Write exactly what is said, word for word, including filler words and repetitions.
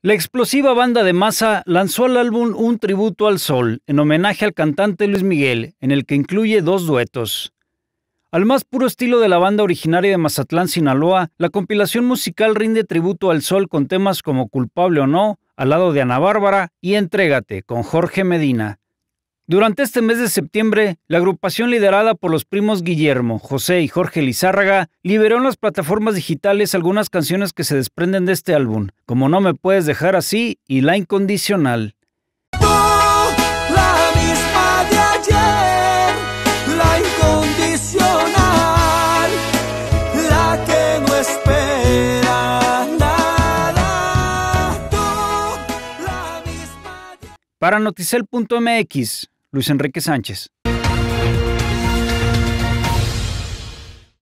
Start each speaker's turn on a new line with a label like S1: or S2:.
S1: La explosiva banda de Masa lanzó el álbum Un Tributo al Sol, en homenaje al cantante Luis Miguel, en el que incluye dos duetos. Al más puro estilo de la banda originaria de Mazatlán, Sinaloa, la compilación musical rinde tributo al sol con temas como Culpable o No, al lado de Ana Bárbara, y Entrégate, con Jorge Medina. Durante este mes de septiembre, la agrupación liderada por los primos Guillermo, José y Jorge Lizárraga liberó en las plataformas digitales algunas canciones que se desprenden de este álbum, como No Me Puedes Dejar Así y La Incondicional.
S2: Tú, la misma de ayer, la incondicional, la que no espera nada. Tú, la misma de...
S1: Para Noticel punto M X, Luis Enrique Sánchez.